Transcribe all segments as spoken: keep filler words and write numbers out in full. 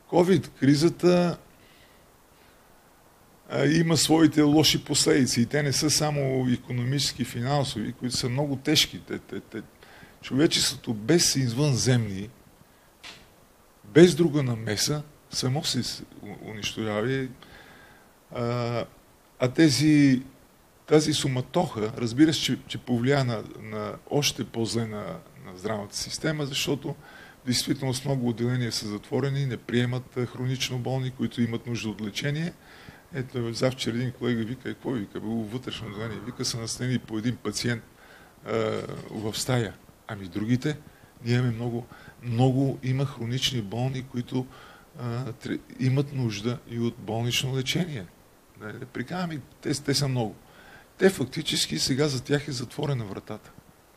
COVID-кризата има своите лоши последици. И те не са само икономически, финансови, които са много тежки. Те, те, те. Човечеството без извънземни, без друга намеса, само се унищожава. А, а тези, тази суматоха, разбира се, че, че повлия на, на още по-зле на, на здравната система, защото действително много отделения са затворени, не приемат хронично болни, които имат нужда от лечение. Ето, завчера един колега вика, какво вика, било вътрешно отделение, вика, са настанени по един пациент а, в стая. Ами другите, ние имаме много, много има хронични болни, които а, имат нужда и от болнично лечение. Да, да прикаваме, те, те са много. Те фактически сега за тях е затворена вратата.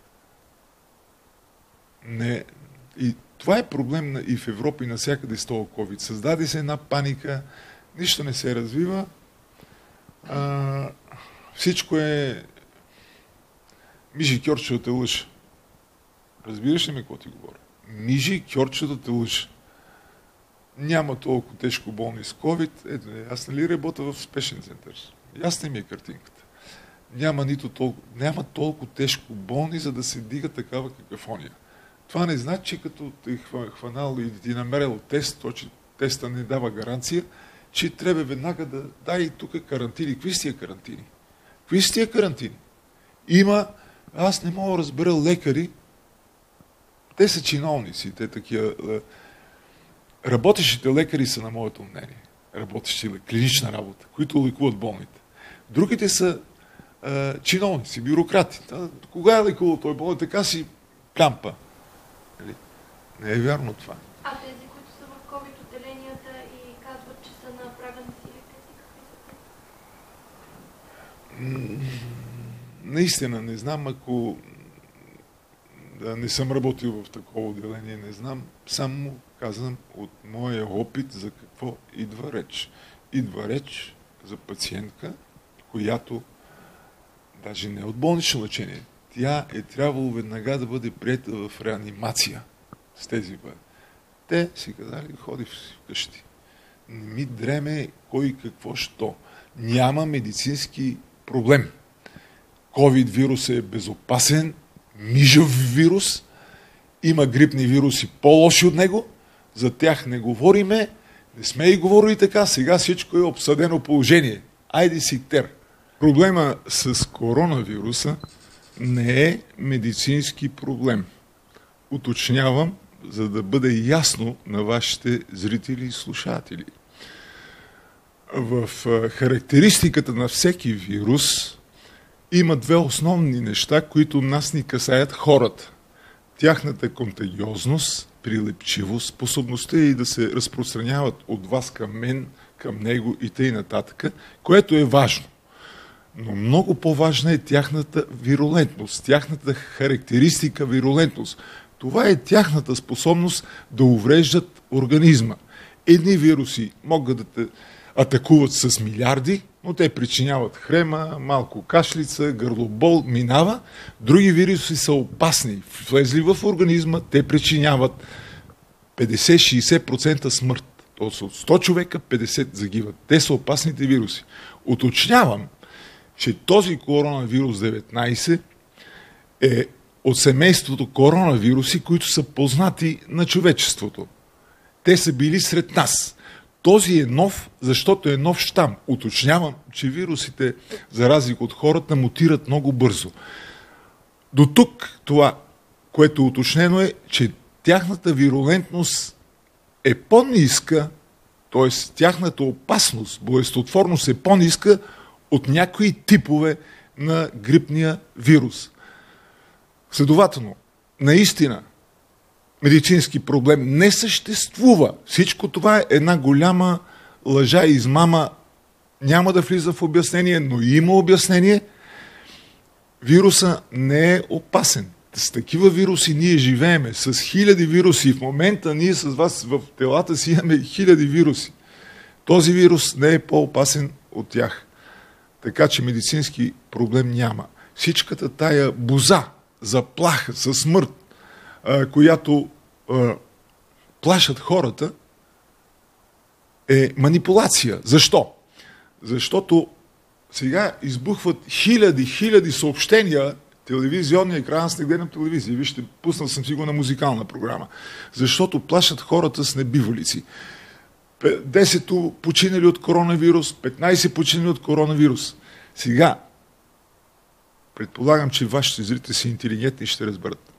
Не, и това е проблем и в Европа, и навсякъде с този COVID. Създаде се една паника, нищо не се развива, а, всичко е мижи кьорчето те лъж. Разбираш ли ме какво ти говоря? Мижи кьорчето те лъж. Няма толкова тежко болни с COVID. Ето, аз нали работя в спешен център. Ясна ми е картинката. Няма, нито толкова, няма толкова тежко болни, за да се дига такава какафония. Това не значи, че като те хванал и ти намерил тест, то, че теста не дава гаранция, че трябва веднага да дай тук карантини. Какви са тия карантини? Какви са тия карантини? Има, аз не мога да разбера лекари, те са чиновници, те такива. Работещите лекари са, на моето мнение, работещи клинична работа, които лекуват болните. Другите са а, чиновници, бюрократи. А, кога е лекувал той болен? Така си плямпа. Не е вярно това. А тези, които са в COVID отделенията и казват, че са на прага на силите, какви са? Наистина не знам, ако да, не съм работил в такова отделение, не знам. Само казвам от моя опит за какво идва реч. Идва реч за пациентка, която даже не е от болнично лечение. Тя е трябвало веднага да бъде приета в реанимация с тези бъде. Те си казали, ходи вкъщи. Не ми дреме кой какво що. Няма медицински проблем. COVID вирус е безопасен, мижав вирус, има грипни вируси по-лоши от него, за тях не говориме, не сме и говорили така, сега всичко е обсъдено положение. Айде си тер. Проблема с коронавируса не е медицински проблем. Уточнявам, за да бъде ясно на вашите зрители и слушатели. В характеристиката на всеки вирус има две основни неща, които нас ни касаят хората. Тяхната контагиозност, прилепчивост, способността и да се разпространяват от вас към мен, към него и т.н. нататък, което е важно. Но много по-важна е тяхната вирулентност, тяхната характеристика вирулентност. Това е тяхната способност да увреждат организма. Едни вируси могат да те атакуват с милиарди, но те причиняват хрема, малко кашлица, гърлобол, минава. Други вируси са опасни. Влезли в организма, те причиняват петдесет до шейсет процента смърт. Тоест от сто човека петдесет загиват. Те са опасните вируси. Уточнявам, че този коронавирус деветнайсет е от семейството коронавируси, които са познати на човечеството. Те са били сред нас. Този е нов, защото е нов щам. Уточнявам, че вирусите, за разлика от хората, мутират много бързо. До тук това, което е уточнено е, че тяхната вирулентност е по-ниска, т.е. тяхната опасност, болестотворност е по-ниска от някои типове на грипния вирус. Следователно, наистина, медицински проблем не съществува. Всичко това е една голяма лъжа и измама. Няма да влиза в обяснение, но има обяснение. Вируса не е опасен. С такива вируси ние живееме. С хиляди вируси. В момента ние с вас в телата си имаме хиляди вируси. Този вирус не е по-опасен от тях. Така че медицински проблем няма. Всичката тая буза, заплаха със смърт, която а, плашат хората, е манипулация. Защо? Защото сега избухват хиляди, хиляди съобщения, телевизионния екран, аз не гледам телевизия, вижте, пуснал съм си го на музикална програма, защото плашат хората с небивалици. десет починали от коронавирус, петнайсет починали от коронавирус. Сега, предполагам, че вашите зрители са интелигентни и ще разберат.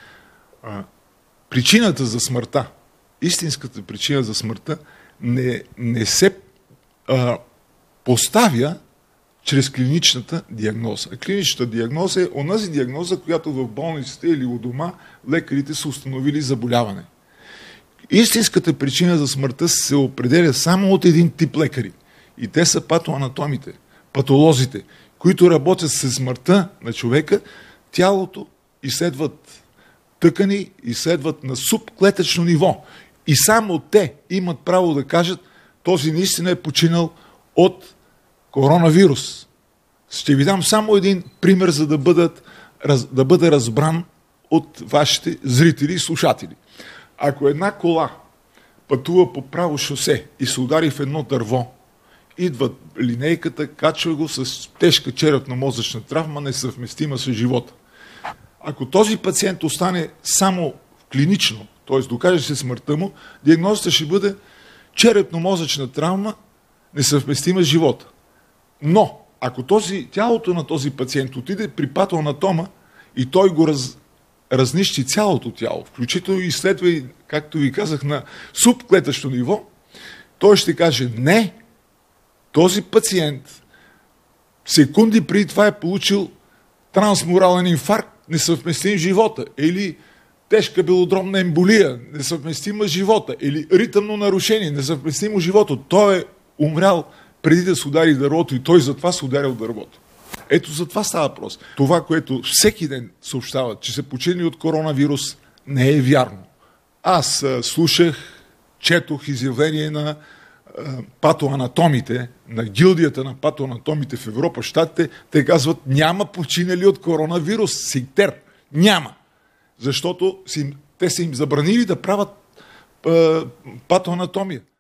А, причината за смъртта, истинската причина за смъртта не, не се а, поставя чрез клиничната диагноза. Клиничната диагноза е онази диагноза, която в болниците или у дома лекарите са установили заболяване. Истинската причина за смъртта се определя само от един тип лекари. И те са патоанатомите, патолозите, които работят с смъртта на човека, тялото изследват тъкани, изследват на субклетъчно ниво. И само те имат право да кажат, този наистина е починал от коронавирус. Ще ви дам само един пример, за да, бъдат, да бъде разбран от вашите зрители и слушатели. Ако една кола пътува по право шосе и се удари в едно дърво, идва линейката, качва го с тежка черепно-мозъчна травма, несъвместима с живота. Ако този пациент остане само клинично, т.е. докаже се смъртта му, диагнозата ще бъде черепно-мозъчна травма, несъвместима с живота. Но, ако този, тялото на този пациент отиде при патоанатома и той го раз, разнищи цялото тяло, включително изследва и, както ви казах, на субклетъчно ниво, той ще каже, не, този пациент секунди преди това е получил трансмурален инфаркт, несъвместим с живота, или тежка белодробна емболия, несъвместима с живота, или ритъмно нарушение, несъвместимо с живота. Той е умрял преди да се удари дървото и той затова се ударил дървото. Ето за това става въпрос. Това, което всеки ден съобщават, че са починали от коронавирус, не е вярно. Аз а, слушах, четох изявление на а, патоанатомите, на гилдията на патоанатомите в Европа, щатите, те казват, няма починали от коронавирус, синтер. Няма. Защото си, те са им забранили да правят а, патоанатомия.